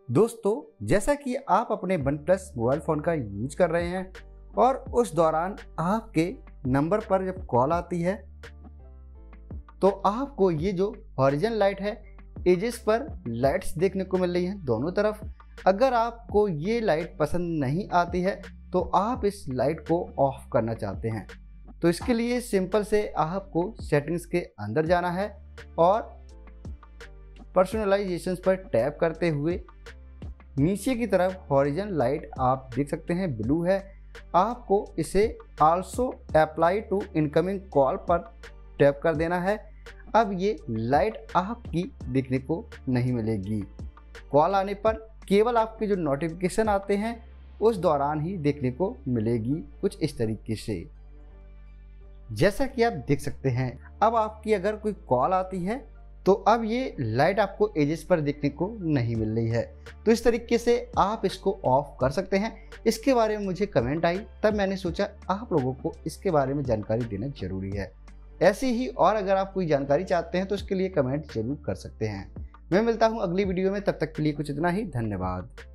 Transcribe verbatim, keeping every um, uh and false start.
दोस्तों, जैसा कि आप अपने वन प्लस मोबाइल फ़ोन का यूज कर रहे हैं और उस दौरान आपके नंबर पर जब कॉल आती है तो आपको ये जो हॉरिजन लाइट है, एजेस पर लाइट्स देखने को मिल रही हैं दोनों तरफ। अगर आपको ये लाइट पसंद नहीं आती है तो आप इस लाइट को ऑफ करना चाहते हैं, तो इसके लिए सिंपल से आपको सेटिंग्स के अंदर जाना है और पर्सनलाइजेशन पर टैप करते हुए नीचे की तरफ हॉरिजन लाइट आप देख सकते हैं ब्लू है, आपको इसे also apply to incoming call पर टैप कर देना है। अब ये लाइट आपकी देखने को नहीं मिलेगी, कॉल आने पर केवल आपके जो नोटिफिकेशन आते हैं उस दौरान ही देखने को मिलेगी, कुछ इस तरीके से। जैसा कि आप देख सकते हैं, अब आपकी अगर कोई कॉल आती है तो अब ये लाइट आपको एजेस पर देखने को नहीं मिल रही है। तो इस तरीके से आप इसको ऑफ कर सकते हैं। इसके बारे में मुझे कमेंट आई, तब मैंने सोचा आप लोगों को इसके बारे में जानकारी देना जरूरी है। ऐसी ही और अगर आप कोई जानकारी चाहते हैं तो इसके लिए कमेंट जरूर कर सकते हैं। मैं मिलता हूं अगली वीडियो में, तब तक के लिए कुछ इतना ही। धन्यवाद।